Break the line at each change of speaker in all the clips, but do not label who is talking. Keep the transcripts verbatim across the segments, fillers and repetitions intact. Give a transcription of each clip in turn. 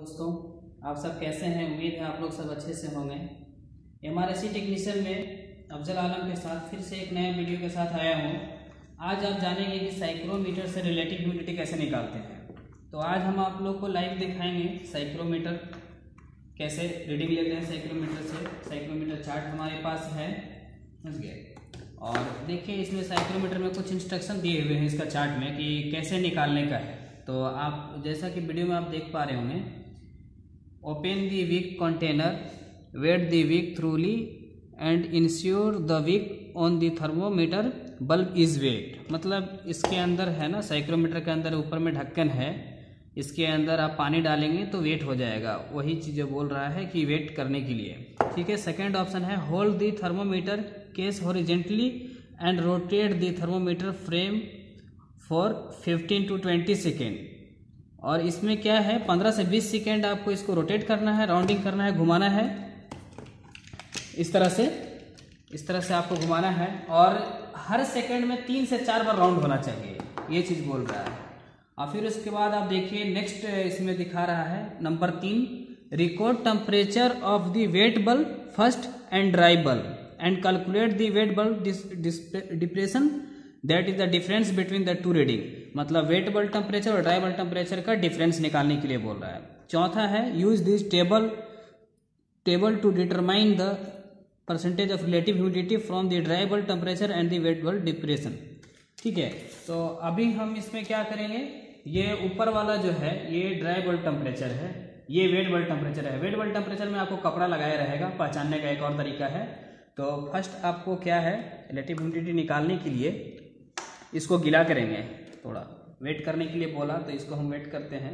दोस्तों, आप सब कैसे हैं? उम्मीद है आप लोग सब अच्छे से होंगे। एमआरएससी टेक्नीशियन में अफजल आलम के साथ फिर से एक नए वीडियो के साथ आया हूं। आज आप जानेंगे कि साइक्रोमीटर से रिलेटिव ह्यूमिडिटी कैसे निकालते हैं। तो आज हम आप लोग को लाइव दिखाएंगे साइक्रोमीटर कैसे रीडिंग लेते हैं। साइक्रोमीटर से साइक्रोमीटर चार्ट हमारे पास है, समझ गए। और देखिए इसमें साइक्रोमीटर में कुछ इंस्ट्रक्शन दिए हुए हैं इसका चार्ट में कि कैसे निकालने का है। तो आप जैसा कि वीडियो में आप देख पा रहे होंगे, open the wick container, wet the wick thoroughly and ensure the wick on the thermometer bulb is wet. मतलब इसके अंदर है ना, साइक्रोमीटर के अंदर ऊपर में ढक्कन है, इसके अंदर आप पानी डालेंगे तो वेट हो जाएगा। वही चीज़ बोल रहा है कि वेट करने के लिए, ठीक है। सेकेंड ऑप्शन है hold the thermometer case horizontally and rotate the thermometer frame for fifteen to twenty second. और इसमें क्या है, पंद्रह से बीस सेकेंड आपको इसको रोटेट करना है, राउंडिंग करना है, घुमाना है इस तरह से, इस तरह से आपको घुमाना है। और हर सेकंड में तीन से चार बार राउंड होना चाहिए, ये चीज़ बोल रहा है। और फिर उसके बाद आप देखिए नेक्स्ट इसमें दिखा रहा है नंबर तीन, record temperature of the wet bulb first and dry bulb and calculate the wet bulb depression that is the difference between the two reading. मतलब वेट बल्ब टेम्परेचर और ड्राई बल्ब टेम्परेचर का difference निकालने के लिए बोल रहा है। चौथा है use this table table to determine the percentage of relative humidity from the dry bulb temperature and the wet bulb depression, ठीक है। तो अभी हम इसमें क्या करेंगे, ये ऊपर वाला जो है ये ड्राई बल्ब टेम्परेचर है, ये वेट बल्ब टेम्परेचर है। वेट बल्ब टेम्परेचर में आपको कपड़ा लगाया रहेगा, पहचानने का एक और तरीका है। तो फर्स्ट आपको क्या है, रिलेटिव ह्यूमिडिटी निकालने के लिए इसको गीला करेंगे, थोड़ा वेट करने के लिए बोला तो इसको हम वेट करते हैं।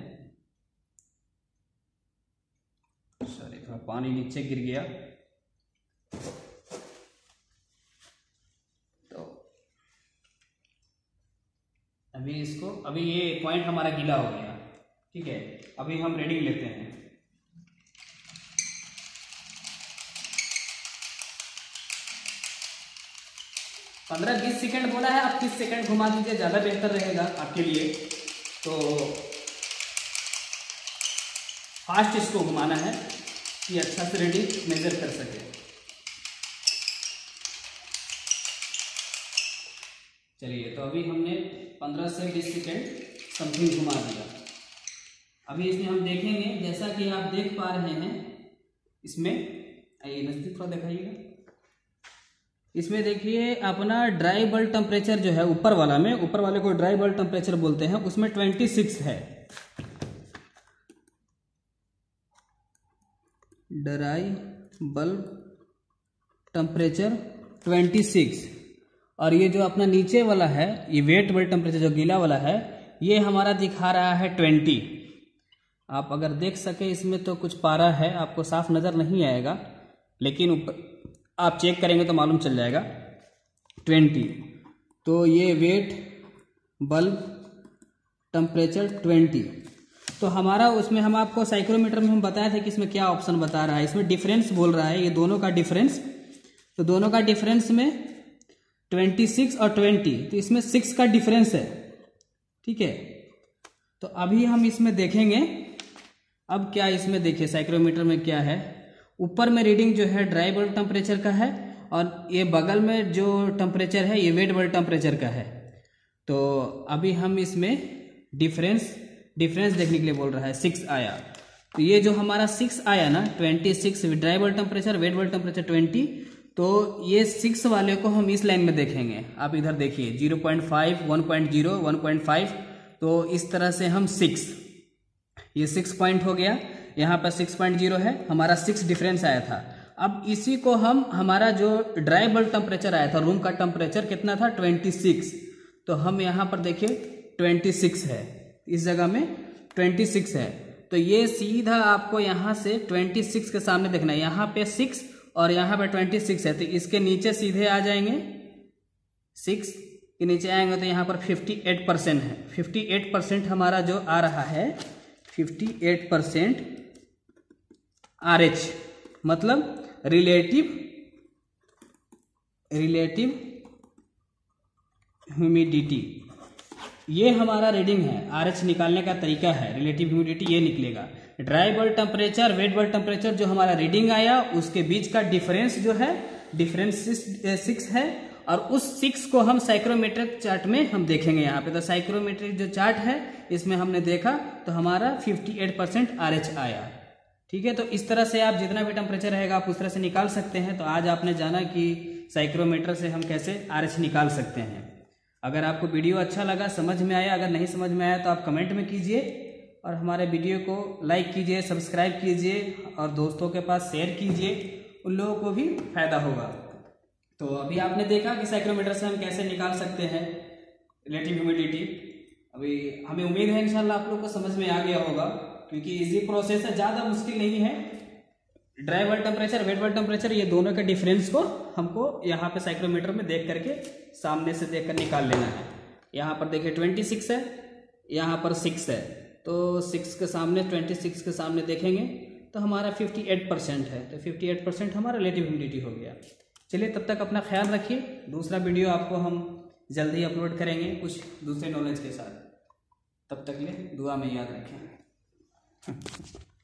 सॉरी, थोड़ा पानी नीचे गिर गया। तो अभी इसको, अभी ये पॉइंट हमारा गीला हो गया, ठीक है। अभी हम रीडिंग लेते हैं। पंद्रह बीस सेकंड बोला है, आप तीस सेकंड घुमा दीजिए, ज़्यादा बेहतर रहेगा आपके लिए। तो फास्ट इसको घुमाना है कि अच्छा से रीडिंग मेजर कर सके। चलिए, तो अभी हमने पंद्रह से बीस सेकंड समथिंग घुमा दिया। अभी इसमें हम देखेंगे, जैसा कि आप देख पा रहे हैं इसमें, आइए नजदीक थोड़ा दिखाइएगा। इसमें देखिए अपना ड्राई बल्ब टेम्परेचर जो है ऊपर वाला में, ऊपर वाले को ड्राई बल्ब टेम्परेचर बोलते हैं, उसमें छब्बीस है। ड्राई बल्ब टेम्परेचर छब्बीस। और ये जो अपना नीचे वाला है, ये वेट बल्ब टेम्परेचर जो गीला वाला है, ये हमारा दिखा रहा है बीस। आप अगर देख सके इसमें तो कुछ पारा है, आपको साफ नजर नहीं आएगा, लेकिन ऊपर आप चेक करेंगे तो मालूम चल जाएगा बीस। तो ये वेट बल्ब टेम्परेचर बीस। तो हमारा उसमें हम आपको साइक्रोमीटर में हम बताए थे कि इसमें क्या ऑप्शन बता रहा है, इसमें डिफरेंस बोल रहा है, ये दोनों का डिफरेंस। तो दोनों का डिफरेंस में छब्बीस और बीस, तो इसमें सिक्स का डिफरेंस है, ठीक है। तो अभी हम इसमें देखेंगे, अब क्या इसमें देखिए साइक्रोमीटर में क्या है, ऊपर में रीडिंग जो है ड्राई बल्ब टेम्परेचर का है, और ये बगल में जो टेम्परेचर है ये वेट बल्ब टेम्परेचर का है। तो अभी हम इसमें डिफरेंस डिफरेंस देखने के लिए बोल रहा है, सिक्स आया। तो ये जो हमारा सिक्स आया ना, twenty six dry bulb temperature, wet bulb temperature twenty, तो ये सिक्स वाले को हम इस लाइन में देखेंगे। आप इधर देखिए zero point five, one point zero, one point five, तो इस तरह से हम सिक्स, ये सिक्स पॉइंट हो गया, यहाँ पर सिक्स पॉइंट जीरो है, हमारा सिक्स डिफरेंस आया था। अब इसी को हम, हमारा जो ड्राई बल्ब टेम्परेचर आया था, रूम का टेम्परेचर कितना था, छब्बीस, तो हम यहाँ पर देखिए छब्बीस है, इस जगह में छब्बीस है। तो ये सीधा आपको यहाँ से छब्बीस के सामने देखना है, यहाँ पे सिक्स और यहाँ पे छब्बीस है, तो इसके नीचे सीधे आ जाएंगे, सिक्स के नीचे आएंगे तो यहाँ पर अट्ठावन परसेंट है। अट्ठावन परसेंट हमारा जो आ रहा है, अट्ठावन परसेंट आर एच, मतलब रिलेटिव रिलेटिव ह्यूमिडिटी। ये हमारा रीडिंग है, आर एच निकालने का तरीका है, रिलेटिव ह्यूमिडिटी ये निकलेगा। Dry bulb temperature wet bulb temperature जो हमारा रीडिंग आया उसके बीच का डिफरेंस जो है डिफरेंस सिक्स है, और उस सिक्स को हम साइक्रोमेट्रिक चार्ट में हम देखेंगे यहाँ पे। तो साइक्रोमेट्रिक जो चार्ट है इसमें हमने देखा तो हमारा अट्ठावन परसेंट आरएच आया। ठीक है, तो इस तरह से आप जितना भी टेम्परेचर रहेगा आप उस तरह से निकाल सकते हैं। तो आज आपने जाना कि साइक्रोमीटर से हम कैसे आरएच निकाल सकते हैं। अगर आपको वीडियो अच्छा लगा, समझ में आया, अगर नहीं समझ में आया तो आप कमेंट में कीजिए और हमारे वीडियो को लाइक कीजिए, सब्सक्राइब कीजिए और दोस्तों के पास शेयर कीजिए, उन लोगों को भी फायदा होगा। तो अभी आपने देखा कि साइक्रोमीटर से हम कैसे निकाल सकते हैं रिलेटिव ह्यूमिडिटी। अभी हमें उम्मीद है इंशाल्लाह आप लोग को समझ में आ गया होगा, क्योंकि इजी प्रोसेस है, ज़्यादा मुश्किल नहीं है। Dry bulb temperature wet bulb temperature ये दोनों के डिफरेंस को हमको यहाँ पे साइक्रोमीटर में देख करके सामने से देख कर निकाल लेना है। यहाँ पर देखिए ट्वेंटी सिक्स है, यहाँ पर सिक्स है, तो सिक्स के सामने ट्वेंटी सिक्स के सामने देखेंगे तो हमारा अट्ठावन परसेंट है, तो अट्ठावन परसेंट हमारा रिलेटिव ह्यूमिडिटी हो गया। चलिए तब तक अपना ख्याल रखिए, दूसरा वीडियो आपको हम जल्दी अपलोड करेंगे कुछ दूसरे नॉलेज के साथ। तब तक ले दुआ में याद रखें।